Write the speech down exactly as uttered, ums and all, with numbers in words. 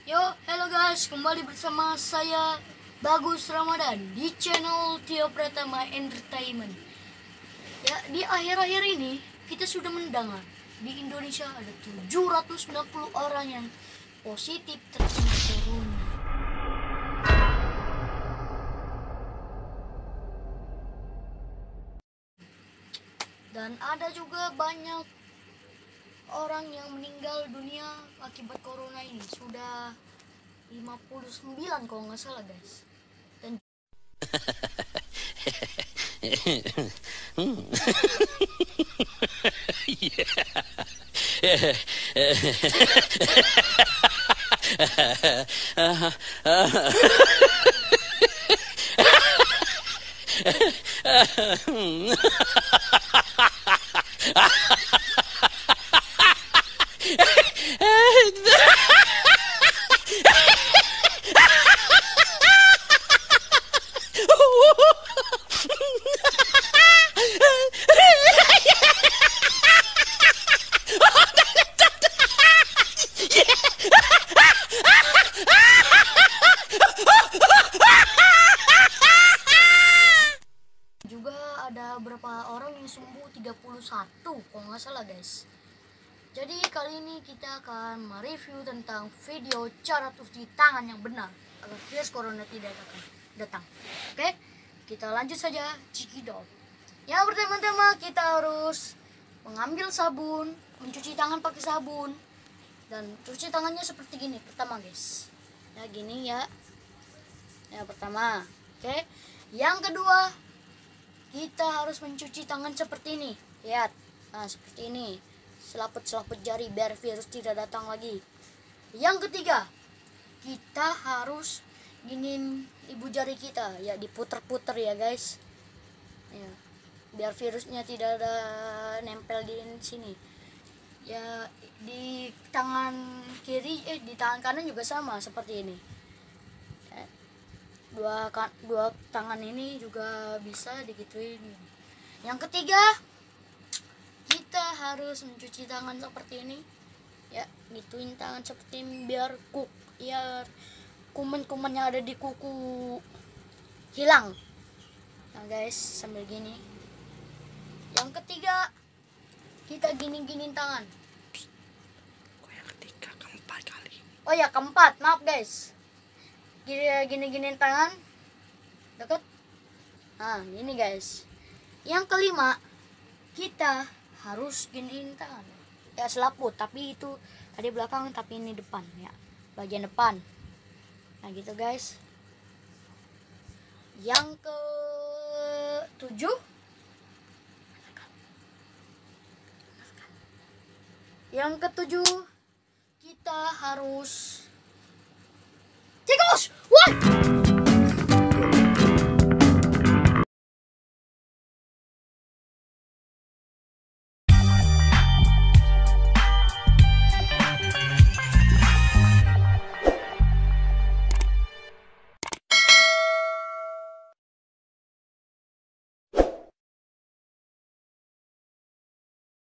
Yo, hello guys, kembali bersama saya Bagus Ramadan di channel Tio Pratama Entertainment. Ya, di akhir-akhir ini kita sudah mendengar di Indonesia ada tujuh ratus sembilan puluh orang yang positif terkena corona. Dan ada juga banyak orang yang meninggal dunia akibat corona ini. Sudah lima puluh sembilan kalau nggak salah guys. Dan juga ada beberapa orang yang sembuh tiga puluh satu kalau nggak salah guys. Jadi kali ini kita akan mereview tentang video cara cuci tangan yang benar agar virus corona tidak datang. Oke, kita lanjut saja, cekidot. Yang pertama-tama kita harus mengambil sabun, mencuci tangan pakai sabun, dan cuci tangannya seperti gini. Pertama guys, ya gini ya. Yang pertama, oke. Yang kedua, kita harus mencuci tangan seperti ini. Lihat, nah seperti ini. Selaput-selaput jari biar virus tidak datang lagi. Yang ketiga, kita harus giniin ibu jari kita, ya diputer-puter ya guys, ya biar virusnya tidak ada nempel di sini. Ya di tangan kiri, eh di tangan kanan juga sama seperti ini. Ya, dua dua tangan ini juga bisa digituin. Yang ketiga, kita harus mencuci tangan seperti ini, ya gituin tangan seperti ini biar kuk ya kuman-kuman yang ada di kuku hilang. Nah guys, sambil gini. Yang ketiga, kita gini-giniin tangan. Kok yang ketiga keempat kali? Oh ya keempat, maaf guys. Gini-giniin tangan deket. Nah ini guys. Yang kelima, kita harus giniin tangan, ya selaput, tapi itu tadi belakang tapi ini depan ya, bagian depan. Nah gitu guys. Yang ke tujuh, yang ketujuh kita harus cikus